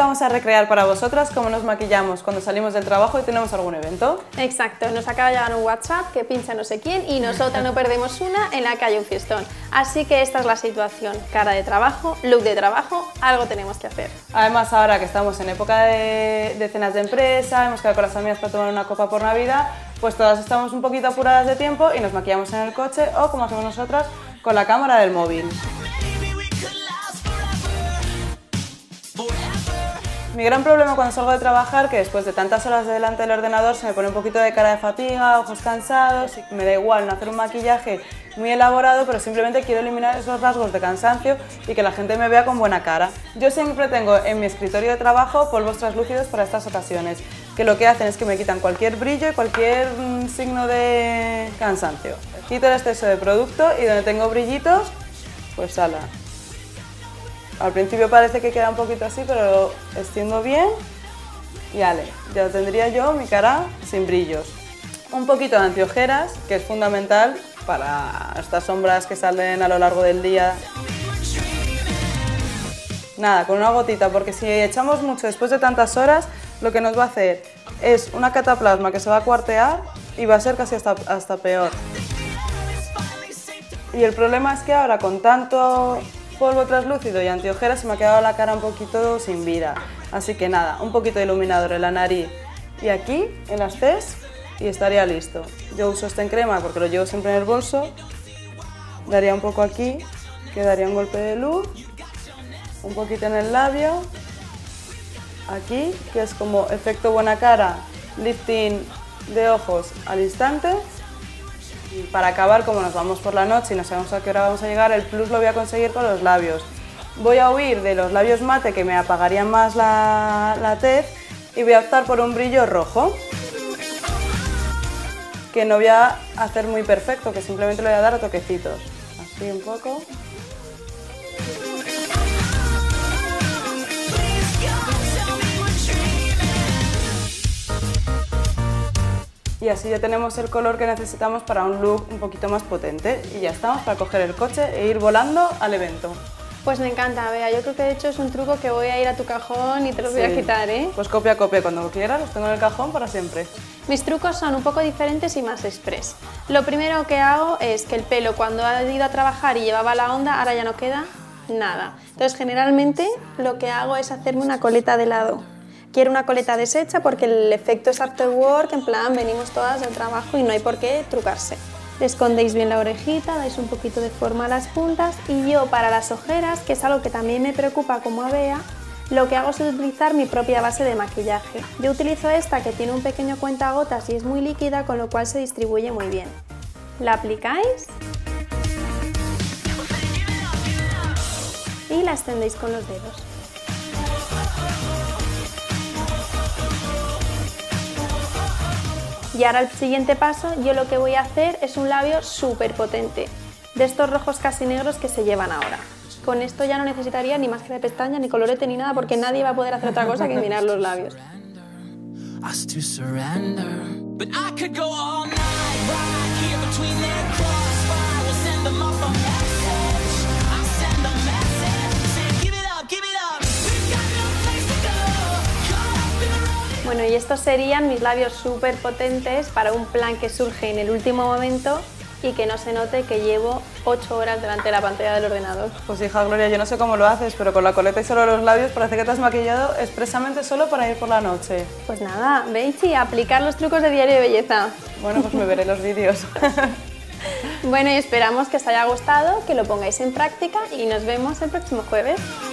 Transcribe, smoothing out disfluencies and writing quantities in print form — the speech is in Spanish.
vamos a recrear para vosotras cómo nos maquillamos cuando salimos del trabajo y tenemos algún evento. Exacto, nos acaba de llegar un WhatsApp que pincha no sé quién y nosotras no perdemos una en la que hay un fiestón. Así que esta es la situación, cara de trabajo, look de trabajo, algo tenemos que hacer. Además, ahora que estamos en época de cenas de empresa, hemos quedado con las amigas para tomar una copa por Navidad, pues todas estamos un poquito apuradas de tiempo y nos maquillamos en el coche o, como hacemos nosotras, con la cámara del móvil. Mi gran problema cuando salgo de trabajar, que después de tantas horas delante del ordenador se me pone un poquito de cara de fatiga, ojos cansados, y me da igual no hacer un maquillaje muy elaborado, pero simplemente quiero eliminar esos rasgos de cansancio y que la gente me vea con buena cara. Yo siempre tengo en mi escritorio de trabajo polvos translúcidos para estas ocasiones, que lo que hacen es que me quitan cualquier brillo y cualquier signo de cansancio. Quito el exceso de producto y donde tengo brillitos, pues ala. Al principio parece que queda un poquito así, pero lo extiendo bien y ale, ya tendría yo mi cara sin brillos. Un poquito de antiojeras, que es fundamental para estas sombras que salen a lo largo del día. Nada, con una gotita, porque si echamos mucho después de tantas horas, lo que nos va a hacer es una cataplasma que se va a cuartear y va a ser casi hasta peor. Y el problema es que ahora con tanto polvo translúcido y antiojeras se me ha quedado la cara un poquito sin vida. Así que nada, un poquito de iluminador en la nariz y aquí, en las Cs, y estaría listo. Yo uso este en crema porque lo llevo siempre en el bolso. Daría un poco aquí, que daría un golpe de luz. Un poquito en el labio. Aquí, que es como efecto buena cara, lifting de ojos al instante. Y para acabar, como nos vamos por la noche y no sabemos a qué hora vamos a llegar, el plus lo voy a conseguir con los labios. Voy a huir de los labios mate que me apagarían más la tez y voy a optar por un brillo rojo, que no voy a hacer muy perfecto, que simplemente le voy a dar a toquecitos. Así un poco. Y así ya tenemos el color que necesitamos para un look un poquito más potente. Y ya estamos para coger el coche e ir volando al evento. Pues me encanta, Bea. Yo creo que de hecho es un truco que voy a ir a tu cajón y te los voy a quitar, ¿eh? Pues copia, cuando quieras, los tengo en el cajón para siempre. Mis trucos son un poco diferentes y más express. Lo primero que hago es que el pelo, cuando ha ido a trabajar y llevaba la onda, ahora ya no queda nada. Entonces generalmente lo que hago es hacerme una coleta de lado. Quiero una coleta deshecha porque el efecto es afterwork, en plan venimos todas del trabajo y no hay por qué trucarse. Le escondéis bien la orejita, dais un poquito de forma a las puntas y yo para las ojeras, que es algo que también me preocupa como a Bea, lo que hago es utilizar mi propia base de maquillaje. Yo utilizo esta que tiene un pequeño cuentagotas y es muy líquida, con lo cual se distribuye muy bien. La aplicáis y la extendéis con los dedos. Y ahora el siguiente paso, yo lo que voy a hacer es un labio súper potente, de estos rojos casi negros que se llevan ahora. Con esto ya no necesitaría ni máscara de pestaña, ni colorete, ni nada, porque nadie va a poder hacer otra cosa que mirar los labios. Bueno, y estos serían mis labios súper potentes para un plan que surge en el último momento y que no se note que llevo 8 horas delante de la pantalla del ordenador. Pues hija Gloria, yo no sé cómo lo haces, pero con la coleta y solo los labios parece que te has maquillado expresamente solo para ir por la noche. Pues nada, Beichi, aplicar los trucos de Diario de Belleza. Bueno, pues me veré los vídeos. Bueno, y esperamos que os haya gustado, que lo pongáis en práctica y nos vemos el próximo jueves.